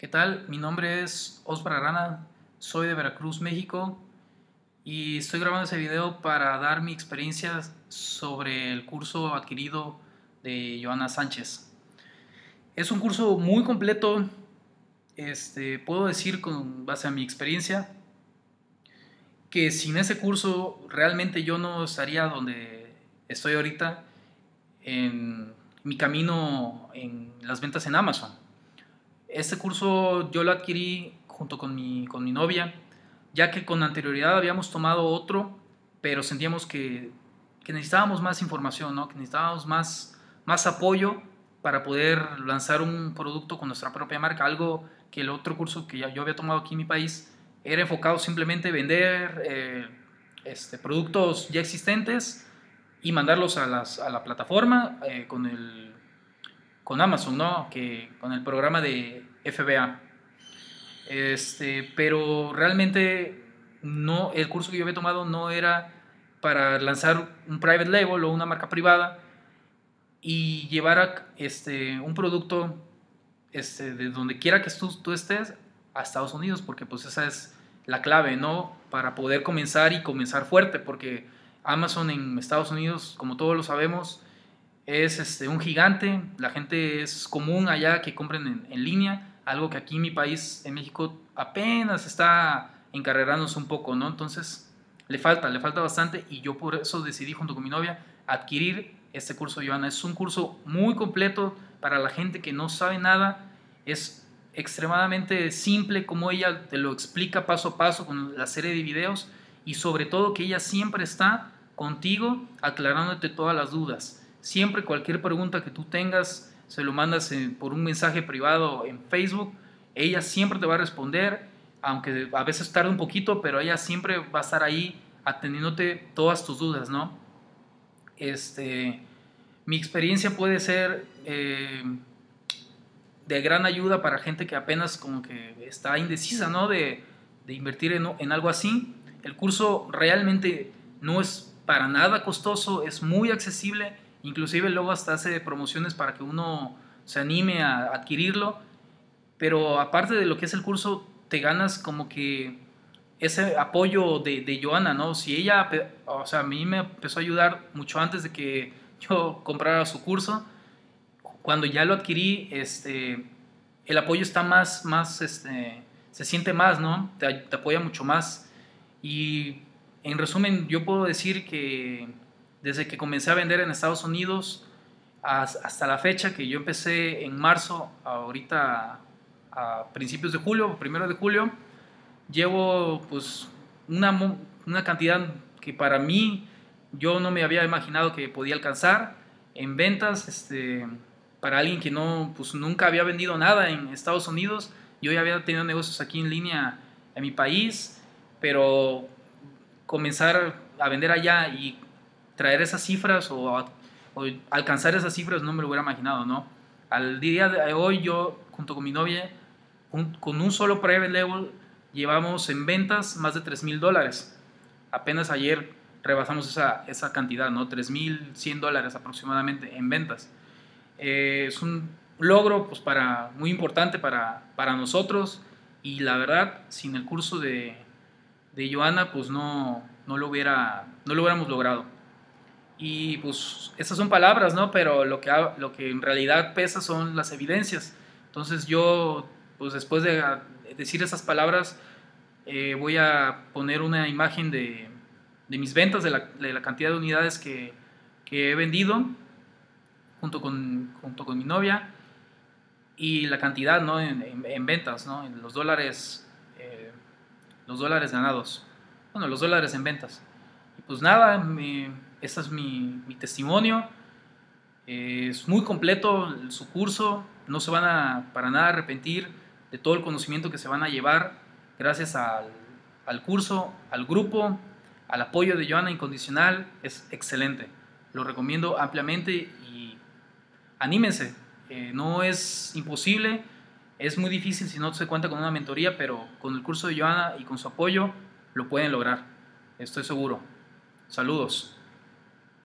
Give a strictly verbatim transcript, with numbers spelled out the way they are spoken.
¿Qué tal? Mi nombre es Osvar Arana, soy de Veracruz, México, y estoy grabando ese video para dar mi experiencia sobre el curso adquirido de Joana Sánchez. Es un curso muy completo, este, puedo decir con base a mi experiencia que sin ese curso realmente yo no estaría donde estoy ahorita en mi camino en las ventas en Amazon. Este curso yo lo adquirí junto con mi, con mi novia, ya que con anterioridad habíamos tomado otro, pero sentíamos que, que necesitábamos más información, ¿no? Que necesitábamos más, más apoyo para poder lanzar un producto con nuestra propia marca, algo que el otro curso que ya yo había tomado aquí en mi país era enfocado simplemente a vender eh, este, productos ya existentes y mandarlos a, las, a la plataforma eh, con el con Amazon, ¿no? Que con el programa de F B A. Este, pero realmente no, el curso que yo había tomado no era para lanzar un private label o una marca privada y llevar a, este, un producto este, de donde quiera que tú, tú estés a Estados Unidos, porque pues esa es la clave, ¿no? Para poder comenzar y comenzar fuerte, porque Amazon en Estados Unidos, como todos lo sabemos, es este, un gigante, la gente es común allá que compren en, en línea, algo que aquí en mi país, en México, apenas está encarrerándose un poco, ¿no? Entonces, le falta, le falta bastante y yo por eso decidí junto con mi novia adquirir este curso de Joana. Es un curso muy completo para la gente que no sabe nada, es extremadamente simple como ella te lo explica paso a paso con la serie de videos y sobre todo que ella siempre está contigo aclarándote todas las dudas. Siempre cualquier pregunta que tú tengas, se lo mandas en, por un mensaje privado en Facebook, ella siempre te va a responder, aunque a veces tarde un poquito, pero ella siempre va a estar ahí atendiéndote todas tus dudas, ¿no? Este, mi experiencia puede ser eh, de gran ayuda para gente que apenas como que está indecisa, ¿no? De, de invertir en, en algo así. El curso realmente no es para nada costoso, es muy accesible, inclusive luego hasta hace promociones para que uno se anime a adquirirlo, pero aparte de lo que es el curso, te ganas como que ese apoyo de, de Joana, ¿no? Si ella, o sea, a mí me empezó a ayudar mucho antes de que yo comprara su curso, cuando ya lo adquirí, este, el apoyo está más, más, este, se siente más, ¿no? Te, te apoya mucho más. Y en resumen, yo puedo decir que desde que comencé a vender en Estados Unidos hasta la fecha, que yo empecé en marzo, ahorita a principios de julio, primero de julio, llevo pues una, una cantidad que para mí yo no me había imaginado que podía alcanzar en ventas, este, para alguien que no, pues nunca había vendido nada en Estados Unidos. Yo ya había tenido negocios aquí en línea en mi país, pero comenzar a vender allá y traer esas cifras o, o alcanzar esas cifras no me lo hubiera imaginado, ¿no? Al día de hoy yo, junto con mi novia, un, con un solo private label, llevamos en ventas más de tres mil dólares. Apenas ayer rebasamos esa, esa cantidad, ¿no? tres mil cien dólares aproximadamente en ventas. Eh, es un logro pues, para, muy importante para, para nosotros y la verdad, sin el curso de, de Joana, pues no, no, lo hubiera, no lo hubiéramos logrado. Y pues esas son palabras, ¿no? Pero lo que, lo que en realidad pesa son las evidencias. Entonces yo, pues después de decir esas palabras, eh, voy a poner una imagen de, de mis ventas, de la, de la cantidad de unidades que, que he vendido junto con, junto con mi novia y la cantidad, ¿no? en, en, en ventas, ¿no? En los dólares, eh, los dólares ganados. Bueno, los dólares en ventas. Y pues nada, mi, este es mi, mi testimonio. Eh, es muy completo su curso. No se van a para nada arrepentir de todo el conocimiento que se van a llevar gracias al, al curso, al grupo, al apoyo de Joana Incondicional. Es excelente. Lo recomiendo ampliamente y anímense. Eh, no es imposible. Es muy difícil si no se cuenta con una mentoría, pero con el curso de Joana y con su apoyo lo pueden lograr. Estoy seguro. Saludos.